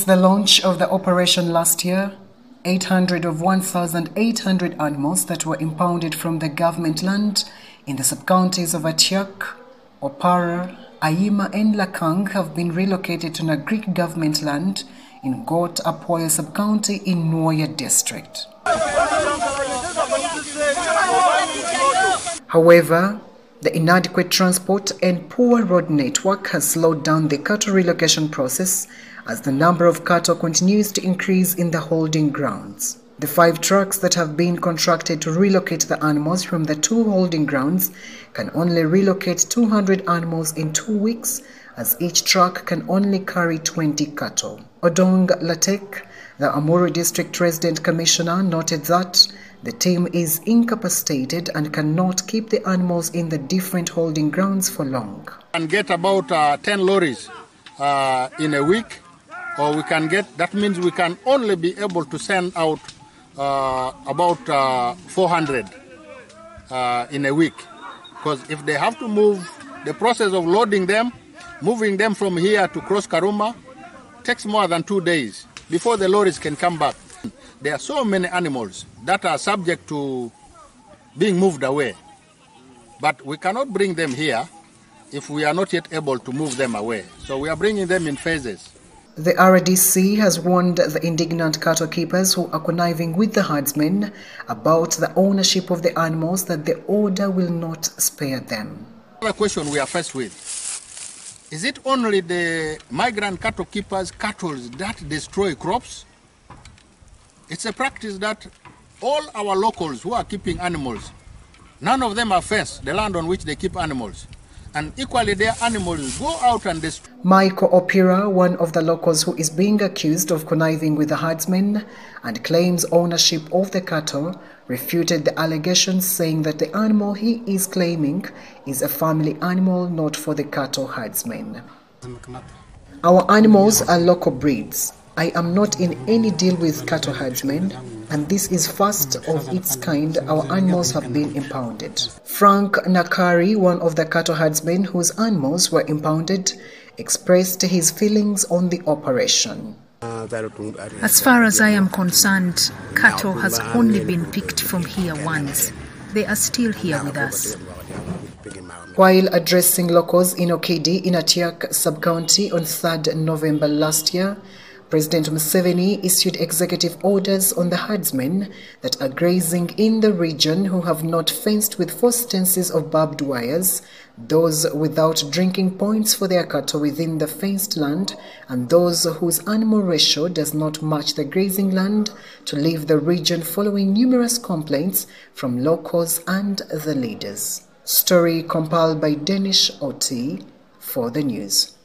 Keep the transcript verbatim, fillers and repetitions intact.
The launch of the operation last year, eight hundred of one thousand eight hundred animals that were impounded from the government land in the sub-counties of Atiak, Opara, Ayima and Lakang have been relocated to Nagrik government land in Got Apoya sub-county in Nwoya district. However, the inadequate transport and poor road network has slowed down the cattle relocation process as the number of cattle continues to increase in the holding grounds. The five trucks that have been contracted to relocate the animals from the two holding grounds can only relocate two hundred animals in two weeks, as each truck can only carry twenty cattle. Odong Latek, the Amuru District Resident Commissioner, noted that the team is incapacitated and cannot keep the animals in the different holding grounds for long. And get about uh, ten lorries uh, in a week, or we can get, that means we can only be able to send out uh, about uh, four hundred uh, in a week. Because if they have to move, the process of loading them, moving them from here to Cross Karuma takes more than two days before the lorries can come back. There are so many animals that are subject to being moved away, but we cannot bring them here if we are not yet able to move them away. So we are bringing them in phases. The R D C has warned the indignant cattle keepers who are conniving with the herdsmen about the ownership of the animals that the order will not spare them. Another question we are faced with: is it only the migrant cattle keepers' cattle that destroy crops? It's a practice that all our locals who are keeping animals, none of them are fenced the land on which they keep animals. And equally their animals go out and destroy. Michael Opira, one of the locals who is being accused of conniving with the herdsmen and claims ownership of the cattle, refuted the allegations, saying that the animal he is claiming is a family animal, not for the cattle herdsmen. Our animals are local breeds. I am not in any deal with cattle herdsmen, and this is first of its kind. Our animals have been impounded. Frank Nakari, one of the cattle herdsmen whose animals were impounded, expressed his feelings on the operation. As far as I am concerned, cattle has only been picked from here once. They are still here with us. While addressing locals in Okidi in Atiak sub-county on third November last year, President Museveni issued executive orders on the herdsmen that are grazing in the region who have not fenced with four stances of barbed wires, those without drinking points for their cattle within the fenced land, and those whose animal ratio does not match the grazing land to leave the region, following numerous complaints from locals and the leaders. Story compiled by Danish Oti for the news.